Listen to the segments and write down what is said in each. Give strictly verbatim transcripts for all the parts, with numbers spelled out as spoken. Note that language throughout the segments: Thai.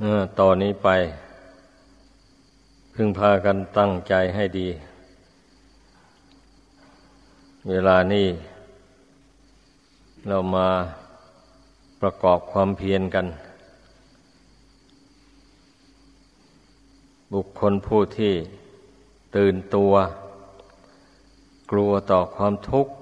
ออต่อนนี้ไปพึงพากันตั้งใจให้ดีเวลานี้เรามาประกอบความเพียรกันบุคคลผู้ที่ตื่นตัวกลัวต่อความทุกข์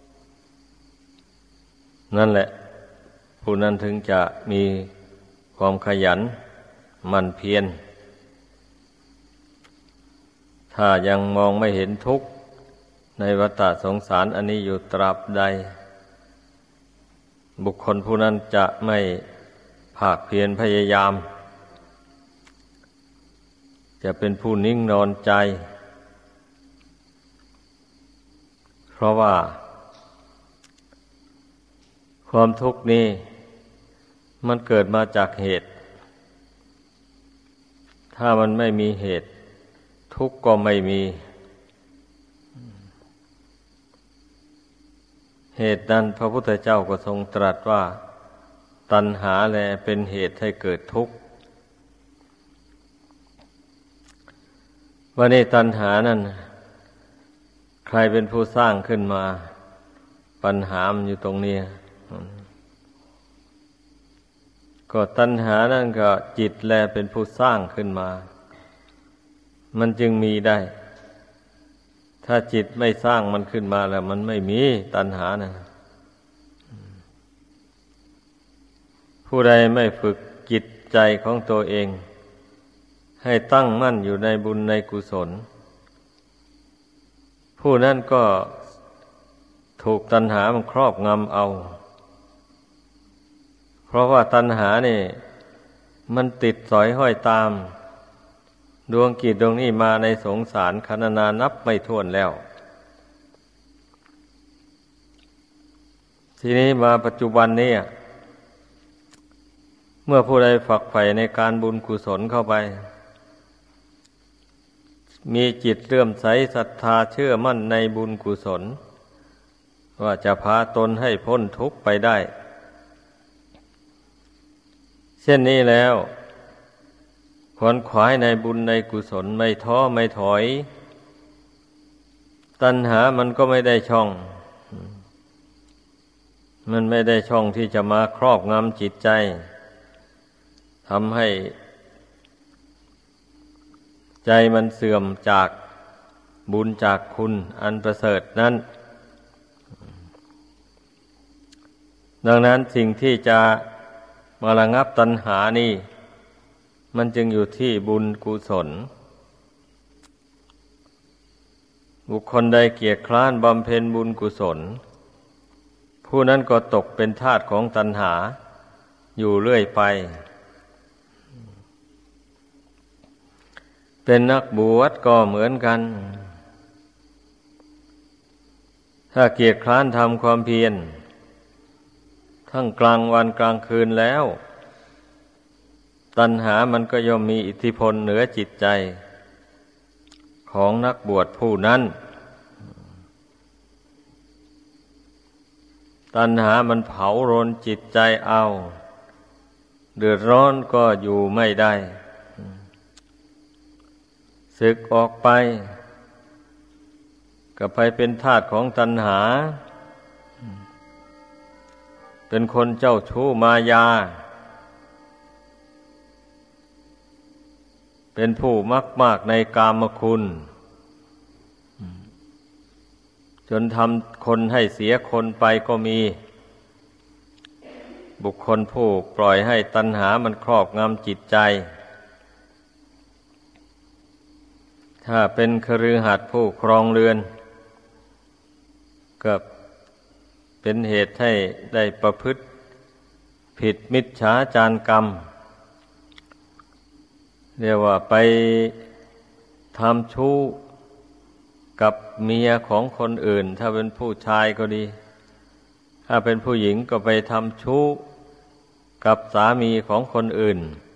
นั่นแหละผู้นั้นถึงจะมีความขยันหมั่นเพียรถ้ายังมองไม่เห็นทุกข์ในวัฏสงสารอันนี้อยู่ตราบใดบุคคลผู้นั้นจะไม่ภาคเพียรพยายามจะเป็นผู้นิ่งนอนใจเพราะว่าความทุกข์นี้มันเกิดมาจากเหตุถ้ามันไม่มีเหตุทุกข์ก็ไม่มีเหตุนั้นพระพุทธเจ้าก็ทรงตรัสว่าตัณหาแลเป็นเหตุให้เกิดทุกข์ว่าในตัณหานั้นใครเป็นผู้สร้างขึ้นมาปัญหามันอยู่ตรงนี้ก็ตัณหานั่นก็จิตแลเป็นผู้สร้างขึ้นมามันจึงมีได้ถ้าจิตไม่สร้างมันขึ้นมาแล้วมันไม่มีตัณหานะผู้ใดไม่ฝึกจิตใจของตัวเองให้ตั้งมั่นอยู่ในบุญในกุศลผู้นั้นก็ถูกตัณหามันครอบงำเอาเพราะว่าตัณหานี่มันติดสอยห้อยตามดวงกิจดวงนี้มาในสงสารคณนานับไม่ถ้วนแล้วทีนี้มาปัจจุบันนี้เมื่อผู้ใดฝักใฝ่ในการบุญกุศลเข้าไปมีจิตเลื่อมใสศรัทธาเชื่อมั่นในบุญกุศลว่าจะพาตนให้พ้นทุกข์ไปได้เช่นนี้แล้วขวนขวายในบุญในกุศลไม่ท้อไม่ถอยตัณหามันก็ไม่ได้ช่องมันไม่ได้ช่องที่จะมาครอบงำจิตใจทำให้ใจมันเสื่อมจากบุญจากคุณอันประเสริฐนั้นดังนั้นสิ่งที่จะมาระงับตัณหานี่มันจึงอยู่ที่บุญกุศลบุคคลใดเกียจคร้านบำเพ็ญบุญกุศลผู้นั้นก็ตกเป็นทาสของตัณหาอยู่เรื่อยไปเป็นนักบวชก็เหมือนกันถ้าเกียจคร้านทำความเพียรทั้งกลางวันกลางคืนแล้วตัณหามันก็ย่อมมีอิทธิพลเหนือจิตใจของนักบวชผู้นั้นตัณหามันเผารนจิตใจเอาเดือดร้อนก็อยู่ไม่ได้สึกออกไปก็ไปเป็นทาสของตัณหาเป็นคนเจ้าชู้มายาเป็นผู้มักมากในกามคุณจนทำคนให้เสียคนไปก็มีบุคคลผู้ปล่อยให้ตัณหามันครอบงำจิตใจถ้าเป็นคฤหัสถ์ผู้ครองเรือนก็เป็นเหตุให้ได้ประพฤติผิดมิจฉาจารกรรมเรียกว่าไปทำชู้กับเมียของคนอื่นถ้าเป็นผู้ชายก็ดีถ้าเป็นผู้หญิงก็ไปทำชู้กับสามีของคนอื่น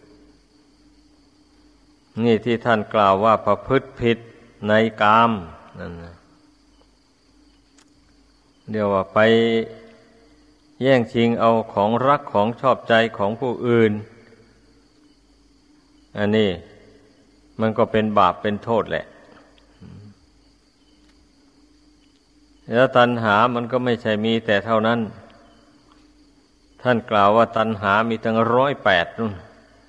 นี่ที่ท่านกล่าวว่าประพฤติผิดในกามนั่นนะเรียกว่าไปแย่งชิงเอาของรักของชอบใจของผู้อื่นอันนี้มันก็เป็นบาปเป็นโทษแหละแล้วตัณหามันก็ไม่ใช่มีแต่เท่านั้นท่านกล่าวว่าตัณหามีตั้งร้อยแปดนู่น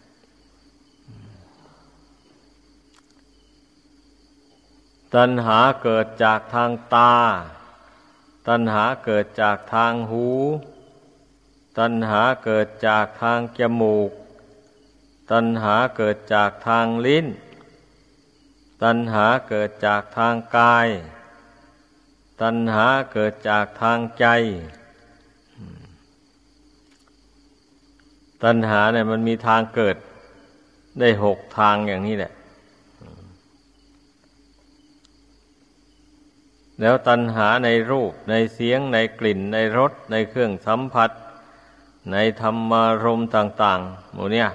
ตัณหาเกิดจากทางตาตัณหาเกิดจากทางหูตัณหาเกิดจากทางจมูกตัณหาเกิดจากทางลิ้นตัณหาเกิดจากทางกายตัณหาเกิดจากทางใจตัณหาเนี่ยมันมีทางเกิดได้หกทางอย่างนี้แหละแล้วตัณหาในรูปในเสียงในกลิ่นในรสในเครื่องสัมผัสในธรรมารมณ์ต่างๆหมู่เนี่ย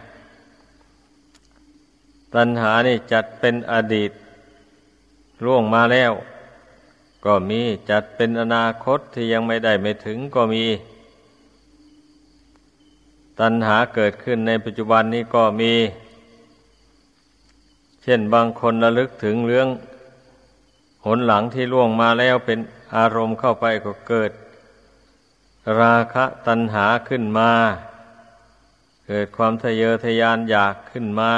ตัณหานี่จัดเป็นอดีตล่วงมาแล้วก็มีจัดเป็นอนาคตที่ยังไม่ได้ไม่ถึงก็มีตัณหาเกิดขึ้นในปัจจุบันนี้ก็มีเช่นบางคนระลึกถึงเรื่องหนหลังที่ล่วงมาแล้วเป็นอารมณ์เข้าไปก็เกิดราคะตัณหาขึ้นมาเกิดความทะเยอทะยานอยากขึ้นมา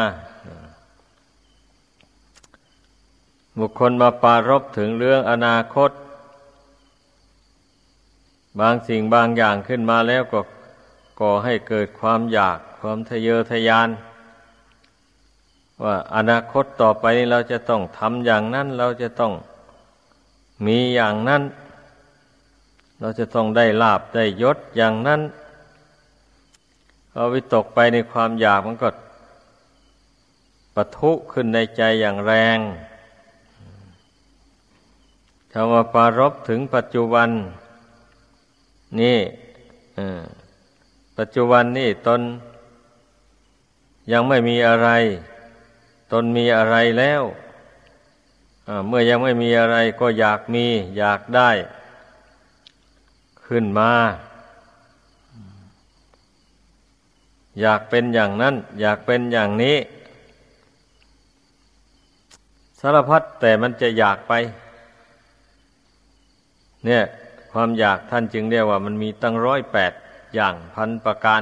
บุคคลมาปรารภถึงเรื่องอนาคตบางสิ่งบางอย่างขึ้นมาแล้วก็ก่อให้เกิดความอยากความทะเยอทะยานว่าอนาคตต่อไปนี้เราจะต้องทำอย่างนั้นเราจะต้องมีอย่างนั้นเราจะต้องได้ลาภได้ยศอย่างนั้นเอาวิตกไปในความอยากมันก็ปะทุขึ้นในใจอย่างแรงถ้าว่าปรารภถึงปัจจุบันนี่ปัจจุบันนี่ตนยังไม่มีอะไรตนมีอะไรแล้วเมื่อยังไม่มีอะไรก็อยากมีอยากได้ขึ้นมาอยากเป็นอย่างนั้นอยากเป็นอย่างนี้สารพัดแต่มันจะอยากไปเนี่ยความอยากท่านจึงเรียกว่ามันมีตั้งร้อยแปดอย่างพันประการ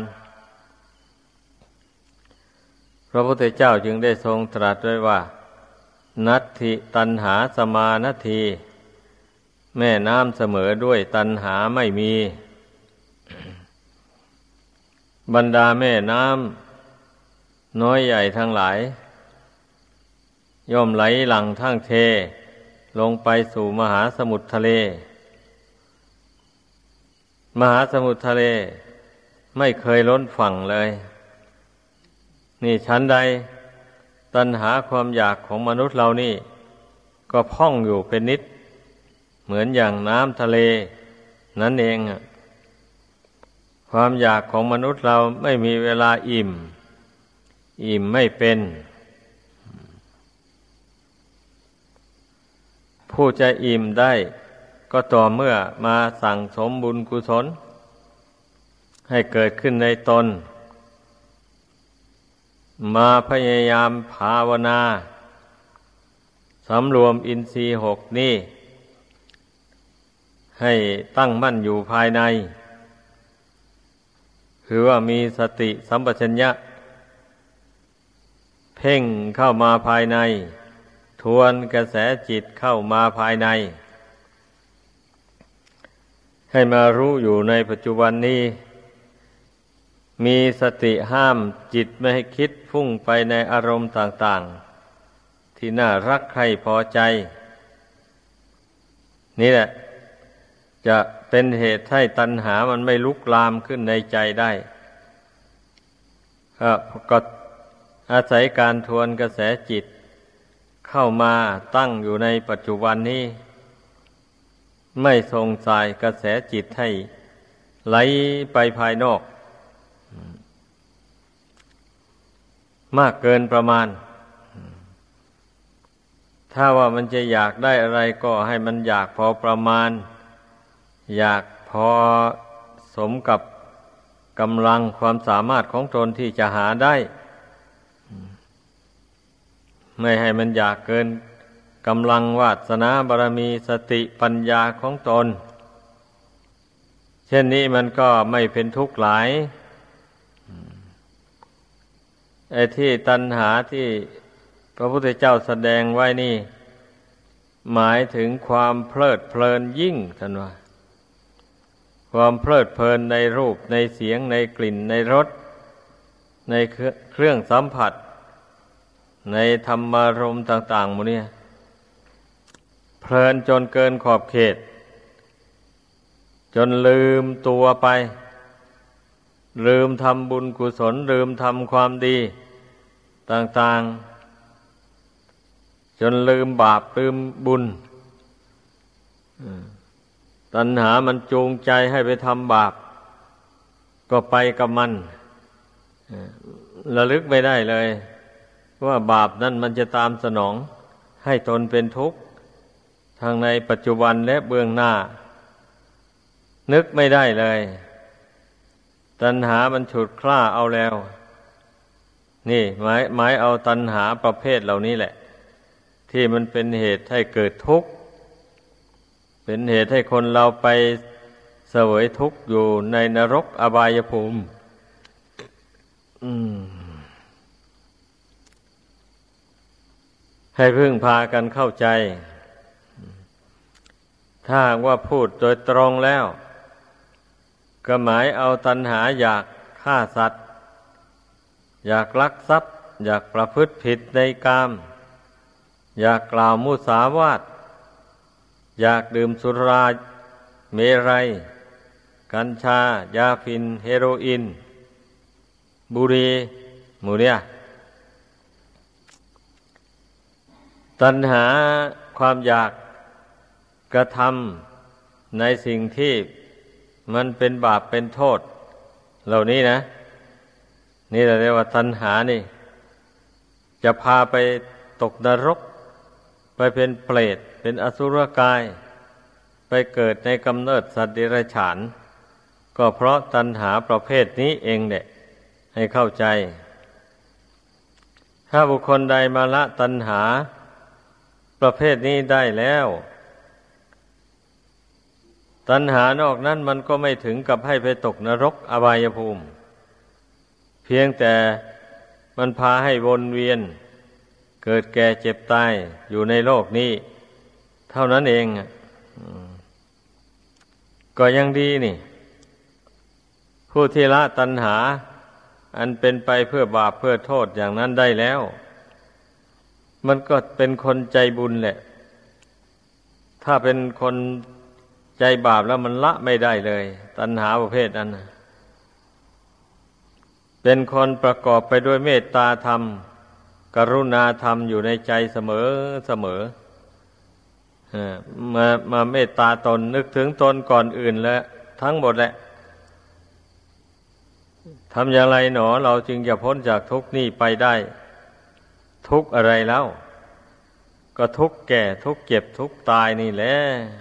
พระพุทธเจ้าจึงได้ทรงตรัสไว้ว่านัตถิตัณหาสมานาทีแม่น้ำเสมอด้วยตัณหาไม่มีบรรดาแม่น้ำน้อยใหญ่ทั้งหลายย่อมไหลหลั่งทั้งเทลงไปสู่มหาสมุทรทะเลมหาสมุทรทะเลไม่เคยล้นฝั่งเลยนี่ชั้นใดตัณหาความอยากของมนุษย์เรานี่ก็พ่องอยู่เป็นนิดเหมือนอย่างน้ำทะเลนั่นเองความอยากของมนุษย์เราไม่มีเวลาอิ่มอิ่มไม่เป็นผู้จะอิ่มได้ก็ต่อเมื่อมาสั่งสมบุญกุศลให้เกิดขึ้นในตนมาพยายามภาวนาสำรวมอินทรีย์หกนี้ให้ตั้งมั่นอยู่ภายในคือว่ามีสติสัมปชัญญะเพ่งเข้ามาภายในทวนกระแสจิตเข้ามาภายในให้มารู้อยู่ในปัจจุบันนี้มีสติห้ามจิตไม่ให้คิดฟุ้งไปในอารมณ์ต่างๆที่น่ารักใคร่พอใจนี่แหละจะเป็นเหตุให้ตัณหามันไม่ลุกลามขึ้นในใจได้ก็อาศัยการทวนกระแสจิตเข้ามาตั้งอยู่ในปัจจุบันนี้ไม่ส่งสายกระแสจิตให้ไหลไปภายนอกมากเกินประมาณถ้าว่ามันจะอยากได้อะไรก็ให้มันอยากพอประมาณอยากพอสมกับกำลังความสามารถของตนที่จะหาได้ไม่ให้มันอยากเกินกำลังวาสนาบารมีสติปัญญาของตนเช่นนี้มันก็ไม่เป็นทุกข์หลายไอ้ที่ตัณหาที่พระพุทธเจ้าแสดงไว้นี่หมายถึงความเพลิดเพลินยิ่งท่านว่าความเพลิดเพลินในรูปในเสียงในกลิ่นในรสในเครื่องสัมผัสในธรรมารมณ์ต่างๆหมดเนี่ยเพลินจนเกินขอบเขตจนลืมตัวไปลืมทำบุญกุศลลืมทำความดีต่างๆจนลืมบาปลืมบุญตัณหามันจูงใจให้ไปทำบาปก็ไปกับมันระลึกไม่ได้เลยว่าบาปนั่นมันจะตามสนองให้ตนเป็นทุกข์ทางในปัจจุบันและเบื้องหน้านึกไม่ได้เลยตัณหามันฉุดคล้าเอาแล้วนี่หมายหมายเอาตัณหาประเภทเหล่านี้แหละที่มันเป็นเหตุให้เกิดทุกข์เป็นเหตุให้คนเราไปเสวยทุกข์อยู่ในนรกอบายภูมิอืมให้พึ่งพากันเข้าใจถ้าว่าพูดโดยตรงแล้วก็หมายเอาตัณหาอยากฆ่าสัตว์อยากลักทรัพย์อยากประพฤติผิดในกามอยากกล่าวมุสาวาทอยากดื่มสุราเมรัยกัญชายาฝิ่นเฮโรอีนบุหรี่หมู่เนี่ยตัณหาความอยากกระทำในสิ่งที่มันเป็นบาปเป็นโทษเหล่านี้นะนี่เราเรียกว่าตัณหานี่จะพาไปตกนรกไปเป็นเปรตเป็นอสุรกายไปเกิดในกำเนิดสัตว์เดรัจฉานก็เพราะตัณหาประเภทนี้เองแหละให้เข้าใจถ้าบุคคลใดมาละตัณหาประเภทนี้ได้แล้วตัณหานอกนั้นมันก็ไม่ถึงกับให้ไปตกนรกอบายภูมิเพียงแต่มันพาให้วนเวียนเกิดแก่เจ็บตายอยู่ในโลกนี้เท่านั้นเองก็ยังดีนี่ผู้ที่ละตัณหาอันเป็นไปเพื่อบาปเพื่อโทษอย่างนั้นได้แล้วมันก็เป็นคนใจบุญแหละถ้าเป็นคนใจบาปแล้วมันละไม่ได้เลยตัณหาประเภทนั้นนะเป็นคนประกอบไปด้วยเมตตาธรรมกรุณาธรรมอยู่ในใจเสมอเสมอมามาเมตตาตนนึกถึงตนก่อนอื่นแล้วทั้งหมดแหละทำอย่างไรหนอเราจึงจะพ้นจากทุกข์นี้ไปได้ทุกข์อะไรแล้วก็ทุกข์แก่ทุกข์เจ็บทุกข์ตายนี่แหละ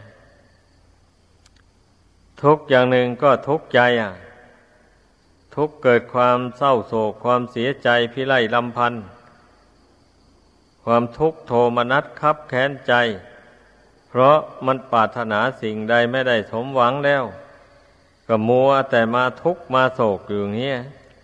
ทุกข์อย่างหนึ่งก็ทุกข์ใจอ่ะทุกข์เกิดความเศร้าโศกความเสียใจพิไรลำพันธ์ความทุกข์โทมนัสคับแค้นใจเพราะมันปรารถนาสิ่งใดไม่ได้สมหวังแล้วก็มัวแต่มาทุกข์มาโศกอยู่อย่างนี้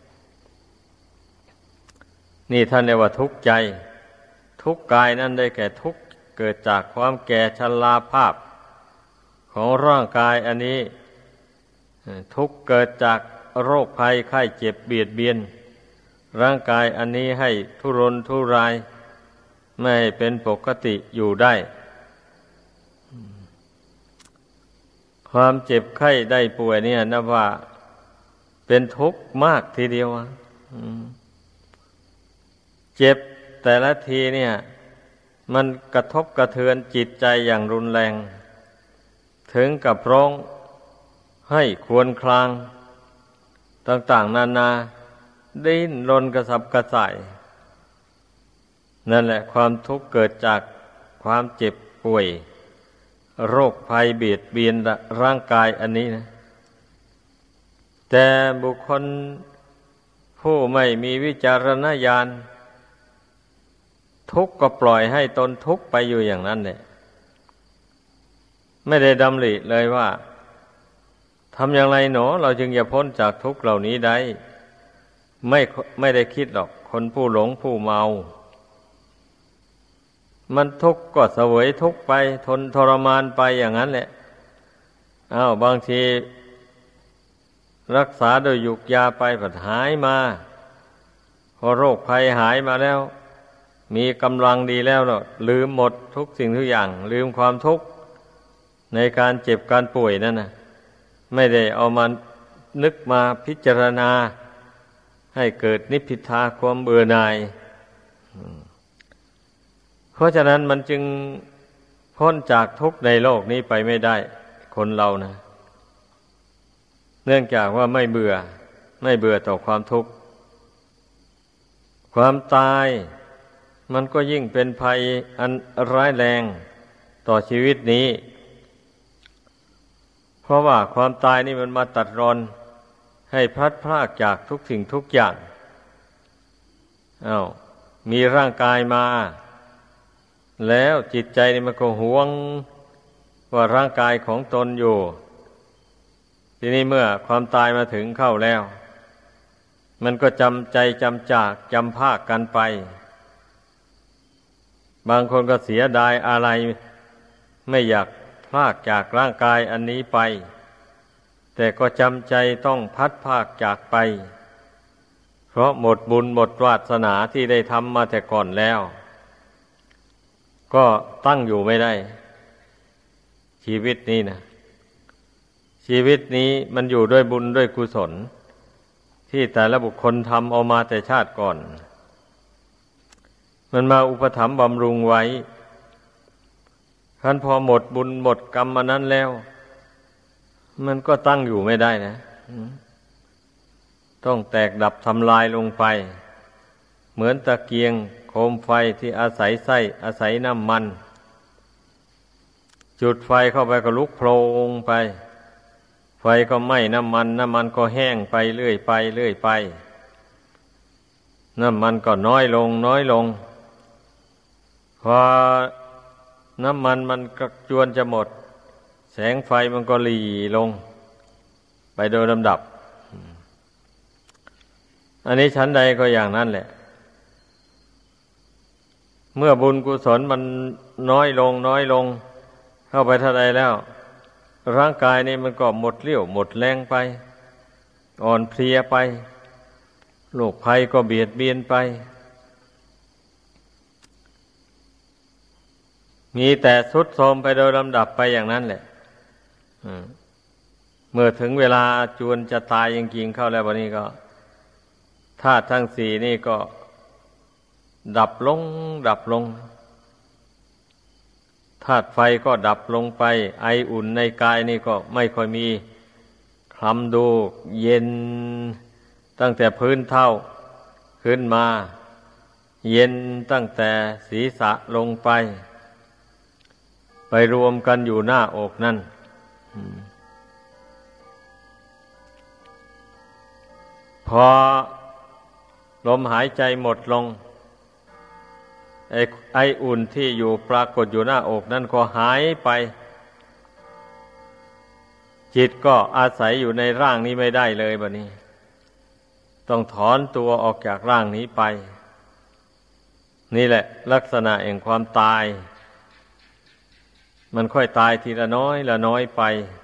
นี่ท่านเรียกว่าทุกข์ใจทุกข์กายนั่นได้แก่ทุกข์เกิดจากความแก่ชราภาพของร่างกายอันนี้ทุกข์เกิดจากโรคภัยไข้เจ็บเบียดเบียนร่างกายอันนี้ให้ทุรนทุรายไม่เป็นปกติอยู่ได้ความเจ็บไข้ได้ป่วยเนี่ยนับว่าเป็นทุกข์มากทีเดียวเจ็บแต่ละทีเนี่ยมันกระทบกระเทือนจิตใจอย่างรุนแรงถึงกับร้องให้ครวญครางต่างๆนานาดิ้นรนกระสับกระส่ายนั่นแหละความทุกข์เกิดจากความเจ็บป่วยโรคภัยเบียดเบียนร่างกายอันนี้นะแต่บุคคล ผู้ไม่มีวิจารณญาณทุกข์ก็ปล่อยให้ตนทุกข์ไปอยู่อย่างนั้นแหละไม่ได้ดำริเลยว่าทำอย่างไรหนอเราจึงจะพ้นจากทุกข์เหล่านี้ได้ไม่ไม่ได้คิดหรอกคนผู้หลงผู้เมามันทุกข์ก็เสวยทุกข์ไปทนทรมานไปอย่างนั้นแหละอ้าวบางทีรักษาโดยยุกยาไปผัดหายมาพอโรคภัยหายมาแล้วมีกำลังดีแล้วเนาะลืมหมดทุกสิ่งทุกอย่างลืมความทุกข์ในการเจ็บการป่วยนั่นนะไม่ได้เอามานึกมาพิจารณาให้เกิดนิพพิทาความเบื่อหน่ายเพราะฉะนั้นมันจึงพ้นจากทุกข์ในโลกนี้ไปไม่ได้คนเรานะเนื่องจากว่าไม่เบื่อไม่เบื่อต่อความทุกข์ความตายมันก็ยิ่งเป็นภัยอันร้ายแรงต่อชีวิตนี้เพราะว่าความตายนี่มันมาตัดรอนให้พลัดพรากจากทุกสิ่งทุกอย่างอ้าวมีร่างกายมาแล้วจิตใจนี่มันก็หวงว่าร่างกายของตนอยู่ทีนี้เมื่อความตายมาถึงเข้าแล้วมันก็จำใจจำจากจำภาคกันไปบางคนก็เสียดายอะไรไม่อยากพลากจากร่างกายอันนี้ไปแต่ก็จำใจต้องพัดพากจากไปเพราะหมดบุญหมดวาสนาที่ได้ทำมาแต่ก่อนแล้วก็ตั้งอยู่ไม่ได้ชีวิตนี้นะชีวิตนี้มันอยู่ด้วยบุญด้วยกุศลที่แต่ละบุคคลทำเอามาแต่ชาติก่อนมันมาอุปถัมภ์บำรุงไว้คันพอหมดบุญหมดกรรมมานั้นแล้วมันก็ตั้งอยู่ไม่ได้นะต้องแตกดับทำลายลงไปเหมือนตะเกียงโคมไฟที่อาศัยไส้อาศัยน้ำมันจุดไฟเข้าไปก็ลุกโพลงไปไฟก็ไหม้น้ำมันน้ำมันก็แห้งไปเรื่อยไปเรื่อยไปน้ำมันก็น้อยลงน้อยลงพอน้ำมันมันกระจวนจะหมดแสงไฟมันก็หลีลงไปโดยลำดับอันนี้ชั้นใดก็อย่างนั้นแหละเมื่อบุญกุศลมันน้อยลงน้อยลงเข้าไปเท่าใดแล้วร่างกายนี่มันก็หมดเรี่ยวหมดแรงไปอ่อนเพลียไปโรคภัยก็เบียดเบียนไปมีแต่ทรุดโทรมไปโดยลำดับไปอย่างนั้นแหละเมื่อถึงเวลาจวนจะตายจริงๆเข้าแล้ววันนี้ก็ธาตุทั้งสี่นี่ก็ดับลงดับลงธาตุไฟก็ดับลงไปไออุ่นในกายนี่ก็ไม่ค่อยมีคลำดูเย็นตั้งแต่พื้นเท้าขึ้นมาเย็นตั้งแต่ศีรษะลงไปไปรวมกันอยู่หน้าอกนั่นพอลมหายใจหมดลงไอ้ไออุ่นที่อยู่ปรากฏอยู่หน้าอกนั่นก็หายไปจิตก็อาศัยอยู่ในร่างนี้ไม่ได้เลยบัดนี้ต้องถอนตัวออกจากร่างนี้ไปนี่แหละลักษณะแห่งความตายมันค่อยตายทีละน้อยละน้อยไป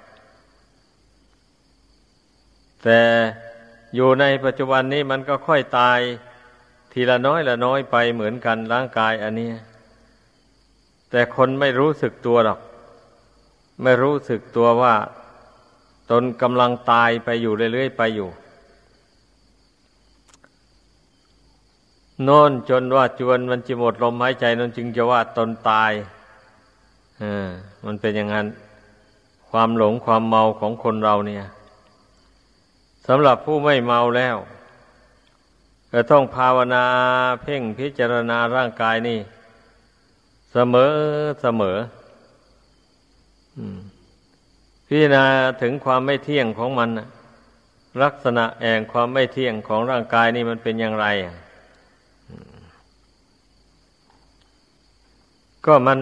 แต่อยู่ในปัจจุบันนี้มันก็ค่อยตายทีละน้อยละน้อยไปเหมือนกันร่างกายอันนี้แต่คนไม่รู้สึกตัวหรอกไม่รู้สึกตัวว่าตนกำลังตายไปอยู่เรื่อยๆไปอยู่โน่นจนว่าจวนมันจะหมดลมหายใจนั่นจึงจะว่าตนตายอ่ามันเป็นอย่างนั้นความหลงความเมาของคนเราเนี่ยสำหรับผู้ไม่เมาแล้วก็ต้องภาวนาเพ่งพิจารณาร่างกายนี่เสมอเสมอพิจารณาถึงความไม่เที่ยงของมันลักษณะแห่งความไม่เที่ยงของร่างกายนี่มันเป็นอย่างไรก็มัน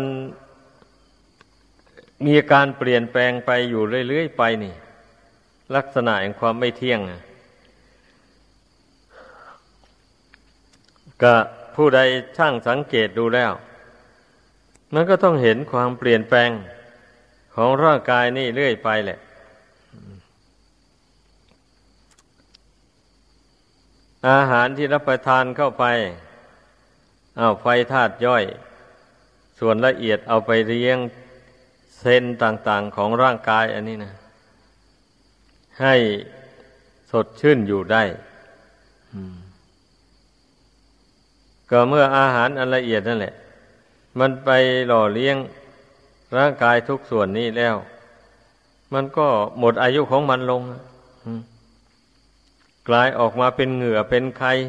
มีการเปลี่ยนแปลงไปอยู่เรื่อยๆไปนี่ลักษณะแห่งความไม่เที่ยงก็ผู้ใดช่างสังเกตดูแล้วมันก็ต้องเห็นความเปลี่ยนแปลงของร่างกายนี่เรื่อยไปแหละอาหารที่รับประทานเข้าไปอ้าวไฟธาตุย่อยส่วนละเอียดเอาไปเลี้ยงเซลล์ต่างๆของร่างกายอันนี้นะให้สดชื่นอยู่ได้ก็เมื่ออาหารอันละเอียดนั่นแหละมันไปหล่อเลี้ยงร่างกายทุกส่วนนี้แล้วมันก็หมดอายุของมันลงกลายออกมาเป็นเหงื่อเป็นไข้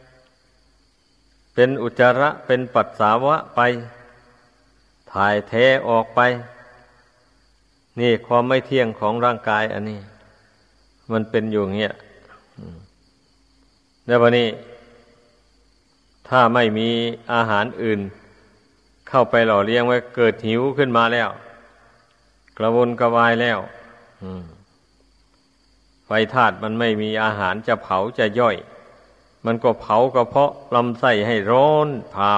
เป็นอุจจาระเป็นปัสสาวะไปถ่ายเทออกไปนี่ความไม่เที่ยงของร่างกายอันนี้มันเป็นอยู่อย่างเงี้ยแล้ววันนี้ถ้าไม่มีอาหารอื่นเข้าไปหล่อเลี้ยงไว้เกิดหิวขึ้นมาแล้วกระวนกระวายแล้วไฟธาตุมันไม่มีอาหารจะเผาจะย่อยมันก็เผากระเพาะลำไส้ให้ร้อนเผา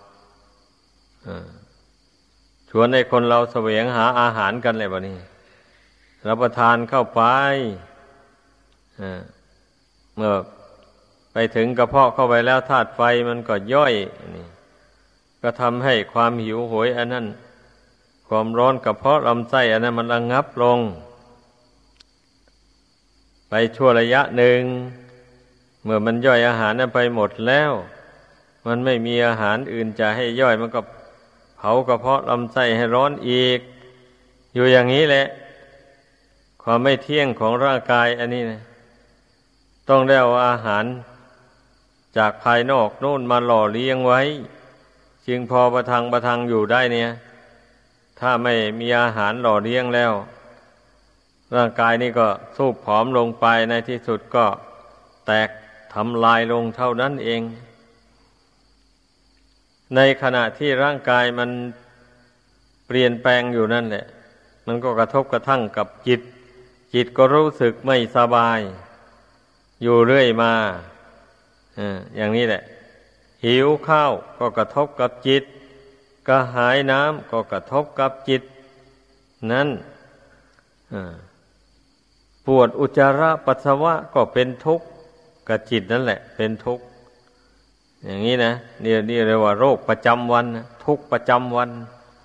ชวนให้คนเราแสวงหาอาหารกันเลยบัดนี้รับประทานเข้าไปเมื่อไปถึงกระเพาะเข้าไปแล้วธาตุไฟมันก็ย่อยนี่ก็ทำให้ความหิวโหยอันนั้นความร้อนกระเพาะลำไส้อันนั้นมันระงับลงไปชั่วระยะหนึ่งเมื่อมันย่อยอาหารนั้นไปหมดแล้วมันไม่มีอาหารอื่นจะให้ย่อยมันก็เผากระเพาะลำไส้ให้ร้อนอีกอยู่อย่างนี้แหละความไม่เที่ยงของร่างกายอันนี้นะต้องได้เอาอาหารจากภายนอกโน่นมาหล่อเลี้ยงไว้จึงพอประทังประทังอยู่ได้เนี่ยถ้าไม่มีอาหารหล่อเลี้ยงแล้วร่างกายนี่ก็สูบผอมลงไปในที่สุดก็แตกทำลายลงเท่านั้นเองในขณะที่ร่างกายมันเปลี่ยนแปลงอยู่นั่นแหละมันก็กระทบกระทั่งกับจิตจิตก็รู้สึกไม่สบายอยู่เรื่อยมาอย่างนี้แหละหิวข้าวก็กระทบกับจิตกระหายน้ำก็กระทบกับจิตนั้นปวดอุจจาระปัสสาวะก็เป็นทุกข์กับจิตนั่นแหละเป็นทุกข์อย่างนี้นะนี่นี่เรียกว่าโรคประจำวันทุกข์ประจำวัน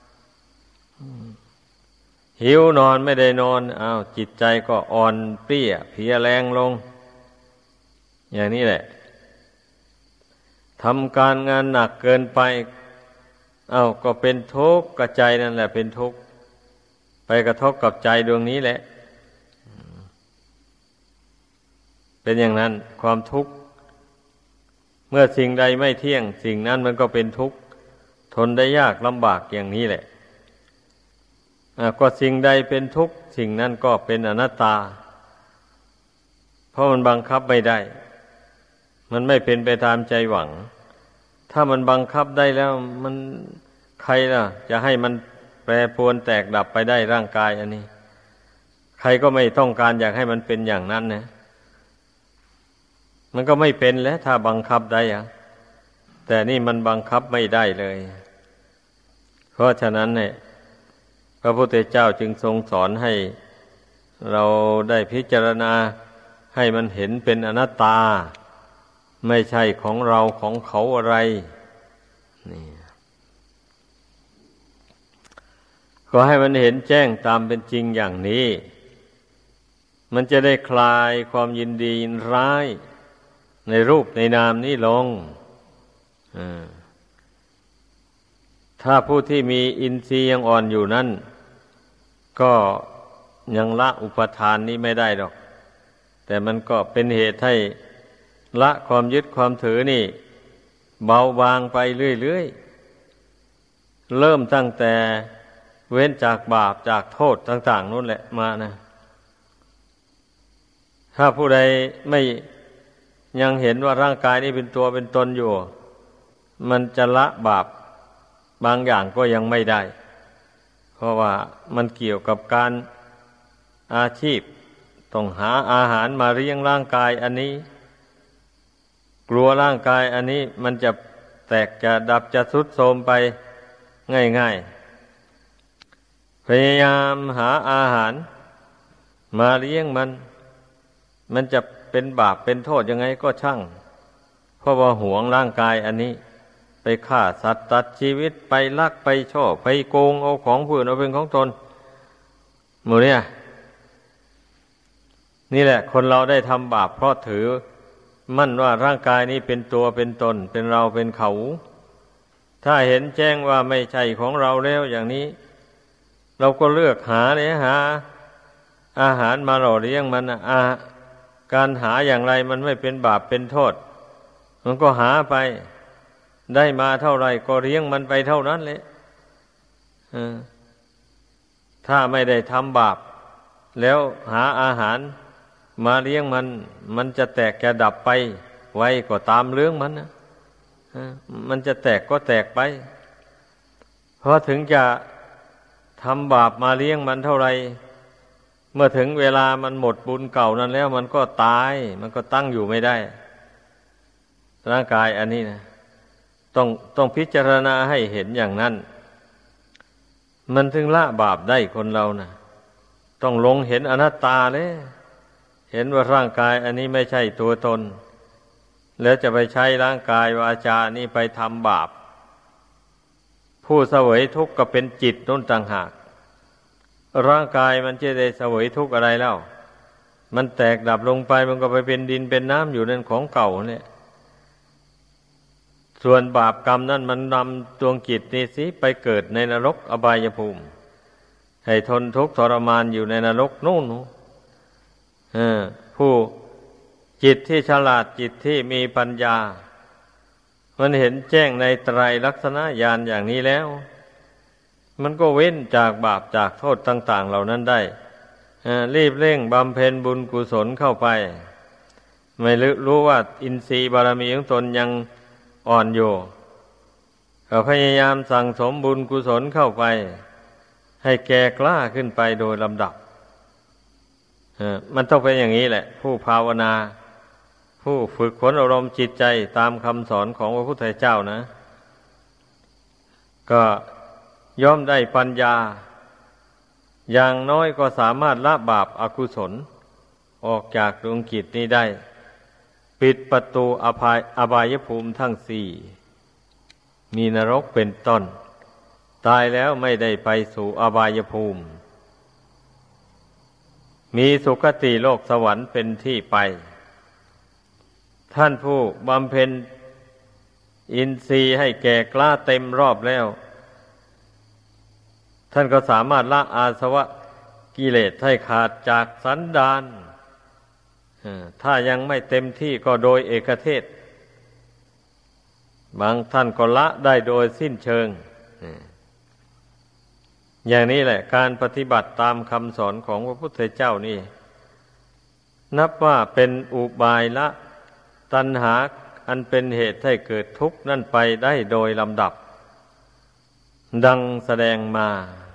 หิวนอนไม่ได้นอนอ้าวจิตใจก็อ่อนเปรี้ยเพลียแรงลงอย่างนี้แหละทำการงานหนักเกินไปอ้าวก็เป็นทุกข์กับใจนั่นแหละเป็นทุกข์ไปกระทบกับใจดวงนี้แหละเป็นอย่างนั้นความทุกข์เมื่อสิ่งใดไม่เที่ยงสิ่งนั้นมันก็เป็นทุกข์ทนได้ยากลำบากอย่างนี้แหละก็สิ่งใดเป็นทุกข์สิ่งนั้นก็เป็นอนัตตาเพราะมันบังคับไม่ได้มันไม่เป็นไปตามใจหวังถ้ามันบังคับได้แล้วมันใครล่ะจะให้มันแปรปรวนแตกดับไปได้ร่างกายอันนี้ใครก็ไม่ต้องการอยากให้มันเป็นอย่างนั้นนะมันก็ไม่เป็นแล้วถ้าบังคับได้อะแต่นี่มันบังคับไม่ได้เลยเพราะฉะนั้นเนี่ยพระพุทธเจ้าจึงทรงสอนให้เราได้พิจารณาให้มันเห็นเป็นอนัตตาไม่ใช่ของเราของเขาอะไรนี่ก็ให้มันเห็นแจ้งตามเป็นจริงอย่างนี้มันจะได้คลายความยินดียินร้ายในรูปในนามนี้ลงถ้าผู้ที่มีอินทรีย์ยังอ่อนอยู่นั้นก็ยังละอุปทานนี้ไม่ได้ดอกแต่มันก็เป็นเหตุให้ละความยึดความถือนี่เบาบางไปเรื่อยๆเริ่มตั้งแต่เว้นจากบาปจากโทษต่างๆนู่นแหละมานะถ้าผู้ใดไม่ยังเห็นว่าร่างกายนี้เป็นตัวเป็นตนอยู่มันจะละบาปบางอย่างก็ยังไม่ได้เพราะว่ามันเกี่ยวกับการอาชีพต้องหาอาหารมาเลี้ยงร่างกายอันนี้กลัวร่างกายอันนี้มันจะแตกจะดับจะทรุดโทรมไปง่ายๆพยายามหาอาหารมาเลี้ยงมันมันจะเป็นบาปเป็นโทษยังไงก็ช่างเพราะว่าหวงร่างกายอันนี้ไปฆ่าสัตว์ตัดชีวิตไปลักไปช่อไปโกงเอาของผู้อื่นเอาเป็นของตนหมู่เนี่ยนี่แหละคนเราได้ทำบาปเพราะถือมั่นว่าร่างกายนี้เป็นตัวเป็นตนเป็นเราเป็นเขาถ้าเห็นแจ้งว่าไม่ใช่ของเราแล้วอย่างนี้เราก็เลือกหาเลยหาอาหารมาหล่อเลี้ยงมันอาการหาอย่างไรมันไม่เป็นบาปเป็นโทษมันก็หาไปได้มาเท่าไรก็เลี้ยงมันไปเท่านั้นเลยถ้าไม่ได้ทำบาปแล้วหาอาหารมาเลี้ยงมันมันจะแตกจะดับไปไว้ก็ตามเรื่องมันนะมันจะแตกก็แตกไปเพราะถึงจะทำบาปมาเลี้ยงมันเท่าไรเมื่อถึงเวลามันหมดบุญเก่านั้นแล้วมันก็ตายมันก็ตั้งอยู่ไม่ได้ร่างกายอันนี้นะต้องต้องพิจารณาให้เห็นอย่างนั้นมันถึงละบาปได้คนเรานะต้องลงเห็นอนัตตาเลยเห็นว่าร่างกายอันนี้ไม่ใช่ตัวตนแล้วจะไปใช้ร่างกายวาจานี้ไปทำบาปผู้เสวยทุกข์ก็เป็นจิตนั่นต่างหากร่างกายมันจะได้เสวยทุกข์อะไรแล้วมันแตกดับลงไปมันก็ไปเป็นดินเป็นน้ำอยู่นั่นของเก่าเนี่ยส่วนบาปกรรมนั่นมันนำดวงจิตนี้สิไปเกิดในนรกอบายภูมิให้ทนทุกข์ทรมานอยู่ในนรกนู่นผู้จิตที่ฉลาดจิตที่มีปัญญามันเห็นแจ้งในไตรลักษณญาณอย่างนี้แล้วมันก็เว้นจากบาปจากโทษต่างๆเหล่านั้นได้รีบเร่งบำเพ็ญบุญกุศลเข้าไปไม่รู้ว่าอินทรีย์บารมีของตนยังอ่อนอยู่ก็พยายามสั่งสมบุญกุศลเข้าไปให้แก่กล้าขึ้นไปโดยลำดับมันต้องเป็นอย่างนี้แหละผู้ภาวนาผู้ฝึกฝนอารมณ์จิตใจตามคำสอนของพระพุทธเจ้านะก็ย่อมได้ปัญญาอย่างน้อยก็สามารถละบาปอกุศลออกจากดวงจิตนี้ได้ปิดประตูอภัยอบายภูมิทั้งสี่มีนรกเป็นต้นตายแล้วไม่ได้ไปสู่อบายภูมิมีสุคติโลกสวรรค์เป็นที่ไปท่านผู้บำเพ็ญอินทรีย์ให้แก่กล้าเต็มรอบแล้วท่านก็สามารถละอาสวะกิเลสให้ขาดจากสันดานถ้ายังไม่เต็มที่ก็โดยเอกเทศบางท่านก็ละได้โดยสิ้นเชิงอย่างนี้แหละการปฏิบัติตามคำสอนของพระพุทธเจ้านี่นับว่าเป็นอุบายละตัณหาอันเป็นเหตุให้เกิดทุกข์นั่นไปได้โดยลำดับดังแสดงมา